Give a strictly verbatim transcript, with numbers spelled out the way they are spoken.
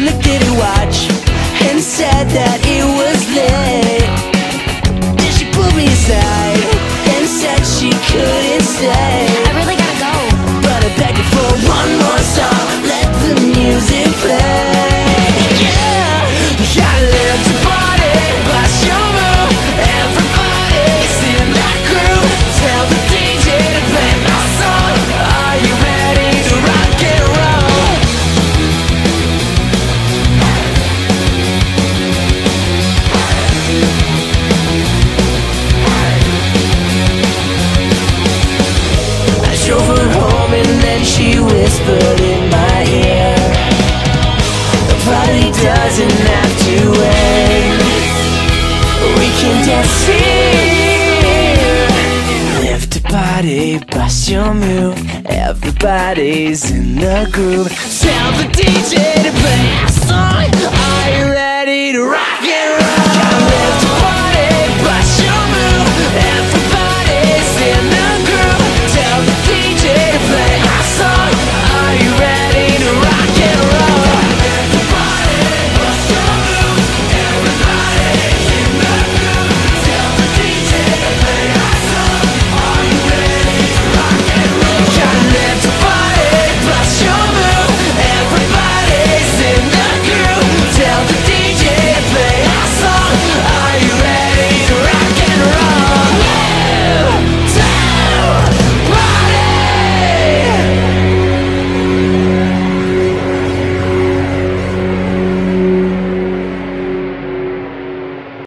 looked at her watch and said that it was late. Then she pulled me aside and said she couldn't stay. I really gotta go. But I begged her for one more song. Let the music play. Yeah, I live to party, blast your move. Everybody's in that groove. Tell the D J to play my song. Are you ready to rock and roll? I drove her home and then she whispered in my ear, the party doesn't have to end. We can dance here. Live to party, bust your move. Everybody's in the groove. Tell the D J to play